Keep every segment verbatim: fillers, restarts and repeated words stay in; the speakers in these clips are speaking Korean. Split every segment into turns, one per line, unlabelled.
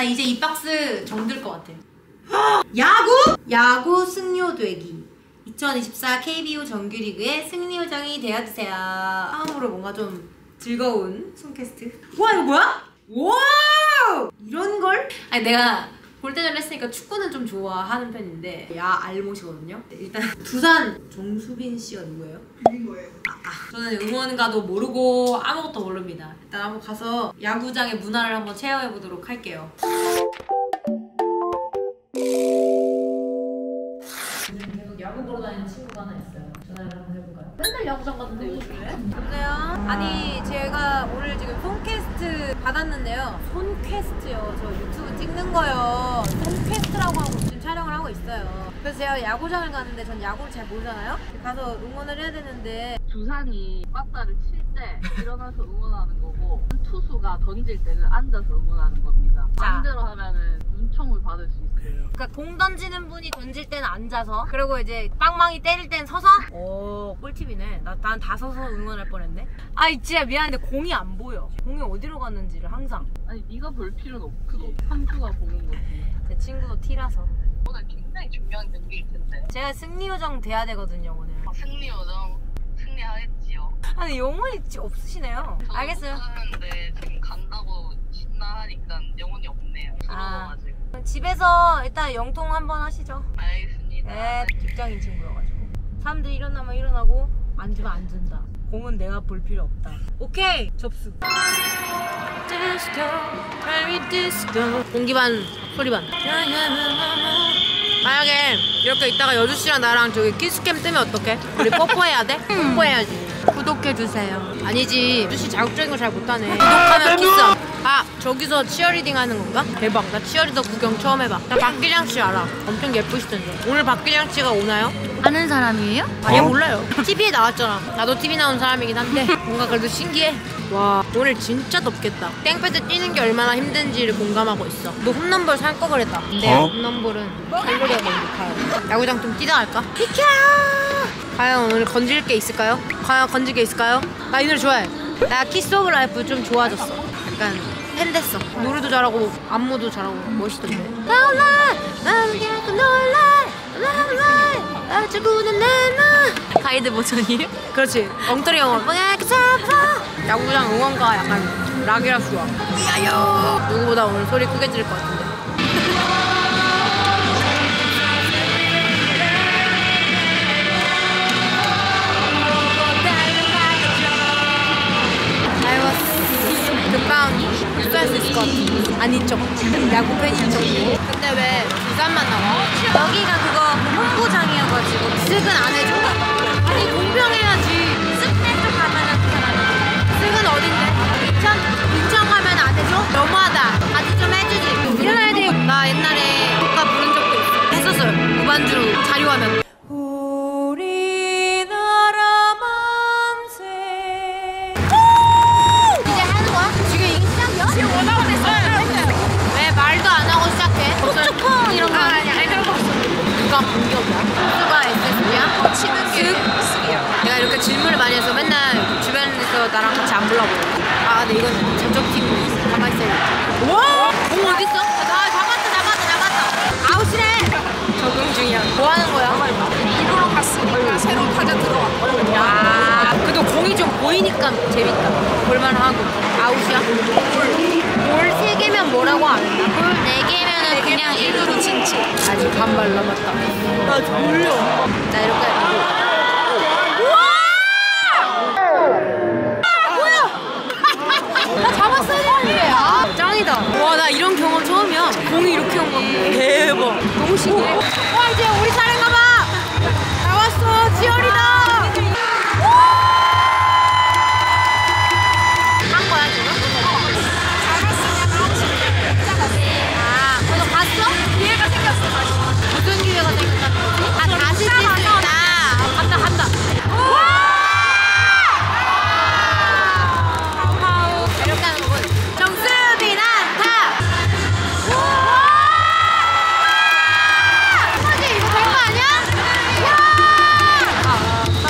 이제 이 박스 정들 것 같아. 야구! 야구 승료되기. 이천이십사 케이비오 정규리그의 승리요정이 되어주세요. 처음으로 뭔가 좀 즐거운 손캐스트. 와 이거 뭐야? 와 이런 걸? 아니 내가 골대전을 했으니까 축구는 좀 좋아하는 편인데 야 알못이거든요. 일단 두산 정수빈 씨가 누구예요?
빌린 거예요.
아, 아. 저는 응원가도 모르고 아무것도 모릅니다. 일단 한번 가서 야구장의 문화를 한번 체험해 보도록 할게요. 계속 야구 보러 다니는 친구가 하나 있어요. 전화를 한번 해볼까요? 맨날 야구장 갔는데 요즘에? 여보세요? 아니 제가 오늘 지금 손캐스트 받았는데요. 손캐스트요. 저 유튜브 찍는 거요. 손캐스트라고 하고 지금 촬영을 하고 있어요. 그래서 제가 야구장을 가는데 전 야구를 잘 모르잖아요? 가서 응원을 해야 되는데
두산이 빠따를 칠 때 일어나서 응원하는 거고 투수가 던질 때는 앉아서 응원하는 겁니다. 반대로 하면은 눈총을 받을 수 있어요.
그러니까 공 던지는 분이 던질 때는 앉아서 그리고 이제 빵망이 때릴 땐 서서? 오 꿀팁이네. 나, 난 다 서서 응원할 뻔했네. 아이 진짜 미안한데 공이 안 보여. 공이 어디로 갔는지를 항상.
아니 네가 볼 필요는 없고 그거 선수가 보는 거지.
제 친구도 T라서.
오늘 굉장히 중요한 경기일 텐데.
제가 승리요정 돼야 되거든요 오늘.
승리요정 승리하겠지요.
아니 영혼이 없으시네요. 알겠어요.
하는데 지금 간다고 신나하니까 영혼이 없네요. 부러워가지고.
아, 집에서 일단 영통 한번 하시죠.
알겠습니다.
네, 직장인 친구여가지고 사람들이 일어나면 일어나고 앉으면 앉는다. 공은 내가 볼 필요 없다. 오케이 접수. 공기반 소리반. 만약에 이렇게 있다가 여주씨랑 나랑 저기 키스캠 뜨면 어떡해? 우리 뽀뽀해야 돼? 뽀뽀해야지. 구독해주세요. 아니지 여주씨 자극적인 거 잘 못하네. 구독하면 키스. 아 저기서 치어리딩 하는 건가? 대박. 나 치어리더 구경 처음 해봐. 나 박기량 씨 알아. 엄청 예쁘시던데. 오늘 박기량 씨가 오나요?
아는 사람이에요?
아예 몰라요. 티비에 나왔잖아. 나도 티비 나온 사람이긴 한데 뭔가 그래도 신기해. 와 오늘 진짜 덥겠다. 땡볕에 뛰는 게 얼마나 힘든지를 공감하고 있어. 너 홈런볼 살 거 그랬다. 근데
어?
홈런볼은 칼로리가 너무 높아요. 야구장 좀 뛰다 갈까? 비켜! 과연 오늘 건질 게 있을까요? 과연 건질 게 있을까요? 나 이 노래 좋아해. 나 키스 오브 라이프 좀 좋아졌어. 약간 팬 됐어. 노래도 잘하고 안무도 잘하고 멋있던데. 놀라! 난 계속 놀라! 놀라! 어쩌고는 내놔! 가이드 버전이에요? 그렇지. 엉터리 영어. 야구장 응원가 약간 락이라 좋아. 위하여! 누구보다 오늘 소리 크게 지를 것 같은데. 금방 입수할 수 있을 것 같아. 아닌 척. 야구 팬인 척. 근데 왜 부산만 나와? 여기가 그거 홍보장이어가지고 쓱은 안 해줘? 아니 공평해야지. 쓱 해줘 가면은 그 사람은. 쓱은 어딘데? 인천? 인천 가면 안 해줘? 너무하다. 같이 좀 해주지. 이런 애들이 나 옛날에 국가 부른 적도 있어. 했었어요. 무반주로 자료화면. 왜 말도 안 하고 시작해? 촉촉 이런 거. 아니 아니 들어봤어. 누가 공격이야? 누가 에스에스야? 치는 게 쓱이야. 내가 이렇게 질문을 많이 해서 맨날 주변에서 나랑 같이 안 불러보고. 아 근데 이건 저쪽팀 가만히 있어요. 와! 공 어딨어? 아 잡았다 잡았다 잡았다. 아웃이래. 적응 중이야. 뭐 하는 거야?
이로로 갔으니까 새로운 타자 들어왔고.
야 그래도 공이 좀 보이니까 재밌다. 볼만하고. 아웃이야? 볼 세 개면 뭐라고 안 했나? 볼 네 개면은 그냥 일루로 친치. 아직 반발 남았다. 나 졸려. 자 이렇게. 우와! 아, 뭐야? 나 잡았어야 되는데. 아, 짱이다. 와, 나 이런 경험 처음이야. 공이 이렇게 온 거. 대박. 너무 신기해. 와, 이제 우리 차례인가 봐. 나왔어. 지열이다. 무슨 기회가 생겼다는 거지? 아 다시 뛸 수 있다. 아, 간다 간다. 하우 이렇게 하는 거군. 정수빈 안타. 뭐지 이거 된 거 아니야? 야!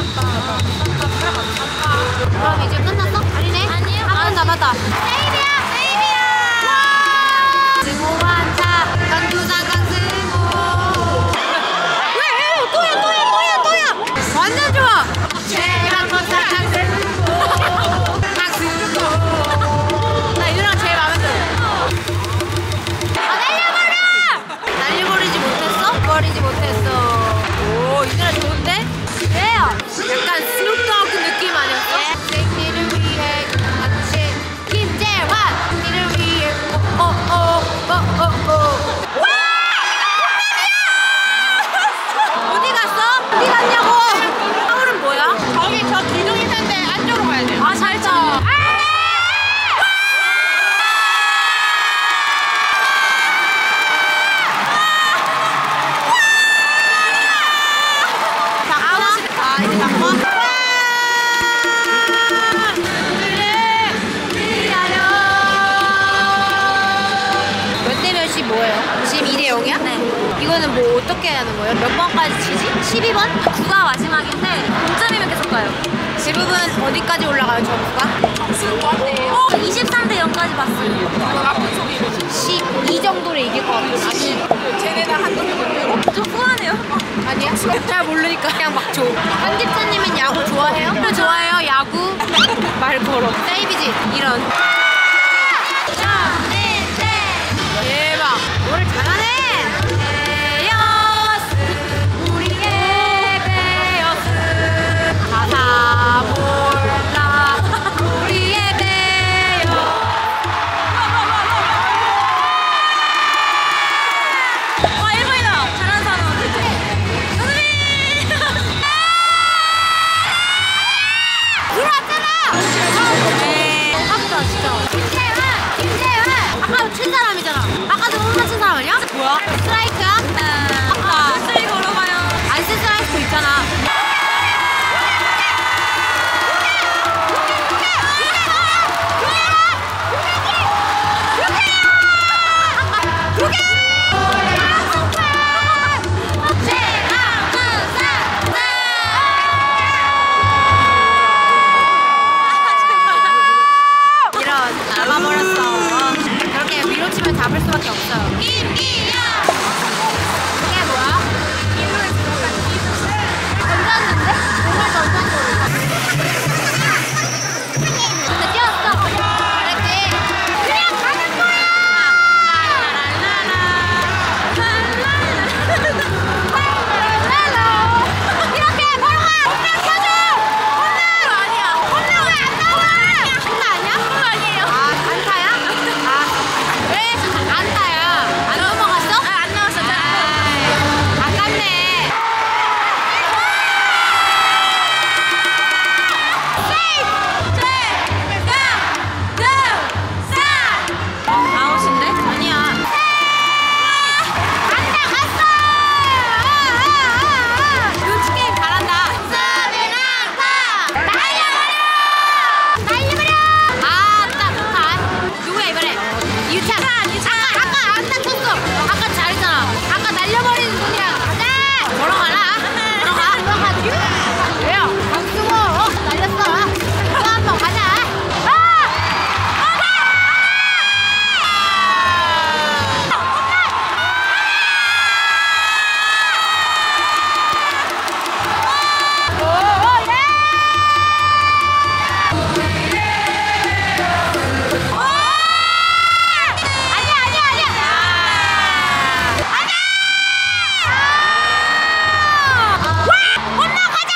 지금 뭐예요? 지금 이 대 영이야?
네.
이거는 뭐 어떻게 하는 거예요? 몇 번까지 치지? 십이 번?
구가 마지막인데 동점이면 계속 가요.
대부분 어디까지 올라가요, 점수가?
점수 뭐한테요?
어, 이십삼 대 영까지 봤어요.
나쁜 소리.
십이 정도로 이길 것 같아. 십이.
쟤네는 한두 명
좀 후하네요.
아니야? 잘 모르니까 그냥 막 줘. 편집자님은 야구 좋아해요? 저 좋아해요, 야구. 말 걸어. 세이비지, 이런. 대박. 노래 잘하네. 베어스, 우리의 베어스. 가사 몰라, 우리의 베어스.
와, 일 번이다. 잘하는 사람 어떡해.
들어왔잖아. 에이, 아깝다 진짜. 김재현, 김재현. 아까 친 사람이잖아. 아까도 못 맞춘 사람 아니야? 뭐야? 스트라이크야? 아까
슬슬 걸어봐요.
안 쓴 스트라이크 있잖아. 이런 잡아버렸어. 그렇게 위로 치면 잡을 수밖에 없어요. 김기현. 그게 뭐야? 던졌는데? 정말 던졌는데? 근데 뛰었어. 그랬지? 그냥 가는 거야. 랄랄라. 이렇게 바로 가. 홈런 켜줘. 홈런 아니야. 홈런 왜안 나와? 홈런 아니야? 홈런 아니에요. 아, 안타야? 아, 왜 안타야? 안 넘어갔어?
아, 안 나왔어.
아, 아깝네.
아웃인데?
아니야. 안타 갔어. 눈치 게임 잘한다. 서는 안타. 날려버려. 날려버려. 아, 딱 좋다. 누구야 이번에? 유찬. 아까 아까 안타 쳤어. 아까 잘했잖아. 아까 날려버리는 눈이랑 가자. 걸어가라. 걸어가. 걸어가. 왜요? 강수고 어, 날렸어. 또 한 번 가자. 아! 아니야 아니야 아니야 아니야 와 홈런 가자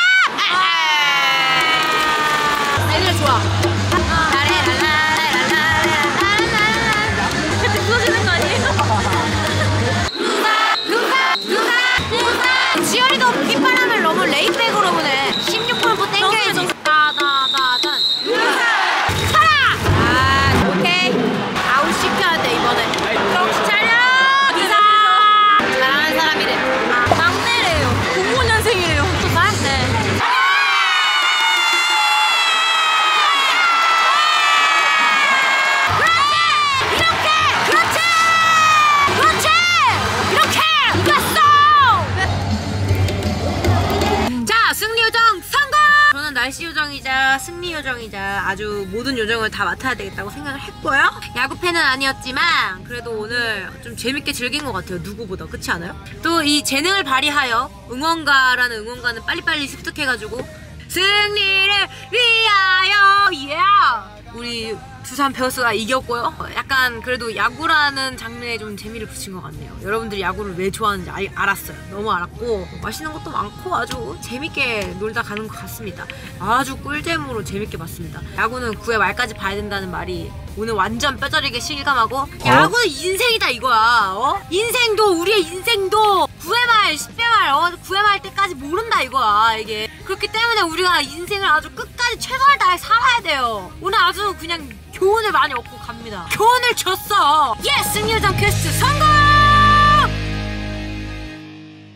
애들 좋아 잘해 랄랄랄랄랄랄랄
부서지는 거 아니에요?
누가 누가 누가 누가 지열이도 빗바람을 너무 레이백으로 보네. 십육 번부터 땡겨야지. 다다다단 누가 쳐라. 아 오케이 아웃 시켜야 돼 이번에. 정신 차려 기사. 잘하는 사람이래.
아, 막내래요. 공오 년생이래요.
정말? 네. 이렇게 그렇지 그렇지 이렇게 이겼어. 자 승리 요정 성공. 저는 날씨 요정이자 승리 요정이자 아주 모든 요정을 다 맡아야 되겠다고 생각을 했고요. 야구 팬은 아니었지만 그래도 오늘 좀 재밌게 즐긴 것 같아요. 누구보다 그렇지 않아요? 또 이 재능을 발휘하여 응원가라는 응원가는 빨리빨리 습득해가지고 승리를 위하여 예 우리 두산 베어스가 이겼고요. 약간 그래도 야구라는 장르에 좀 재미를 붙인 것 같네요. 여러분들이 야구를 왜 좋아하는지 알, 알았어요. 너무 알았고 맛있는 것도 많고 아주 재밌게 놀다 가는 것 같습니다. 아주 꿀잼으로 재밌게 봤습니다. 야구는 구회 말까지 봐야 된다는 말이 오늘 완전 뼈저리게 실감하고 야구는 인생이다 이거야. 어? 인생도 우리의 인생도 구회 말 십 회 말 어? 구회 말 때까지 모른다 이거야 이게. 그렇기 때문에 우리가 인생을 아주 끝까지 최선을 다해 살아야 돼요. 오늘 아주 그냥 교훈을 많이 얻고 갑니다. 교훈을 줬어. 예! 승리요정 퀘스트 성공!